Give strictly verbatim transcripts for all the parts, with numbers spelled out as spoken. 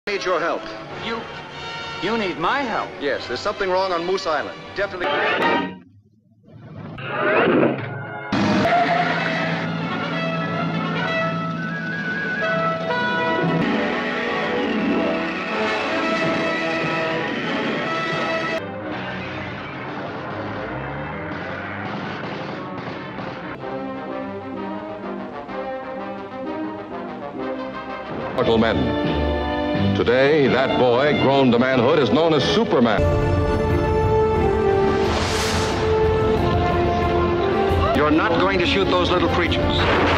I need your help. You... you need my help? Yes, there's something wrong on Moose Island. Definitely... Men. Today, that boy, grown to manhood, is known as Superman. You're not going to shoot those little creatures.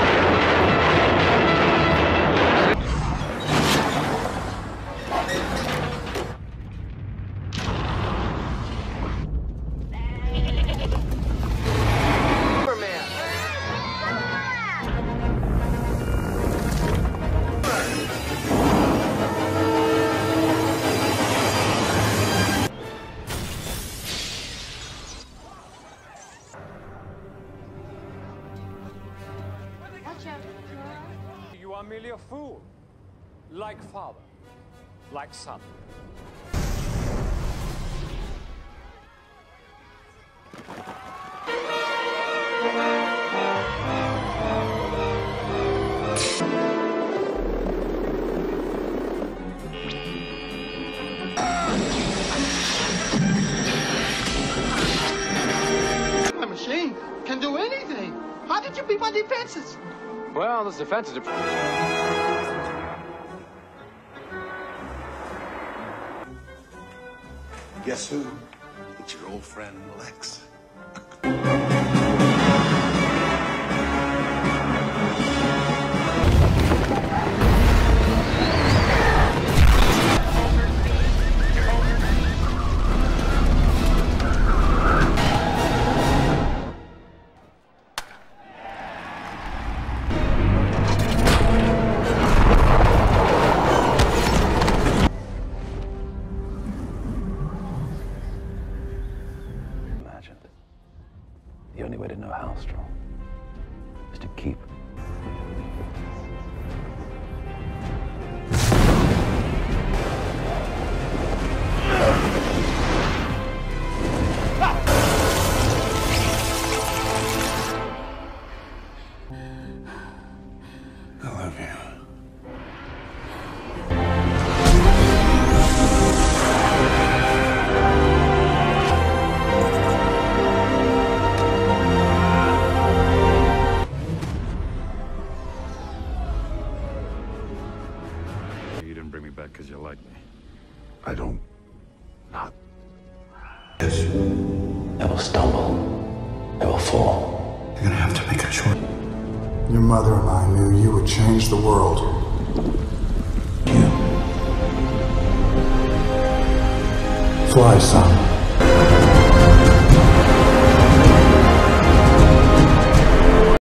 You are merely a fool, like father, like son. My machine can do anything. How did you beat my defenses? Well, this defense is... Guess who? It's your old friend, Lex. The only way to know how strong is to keep. I love you. You didn't bring me back because you like me. I don't... not... Yes. I will stumble. I will fall. You're gonna have to make a choice. Your mother and I knew you would change the world. You. Fly, son.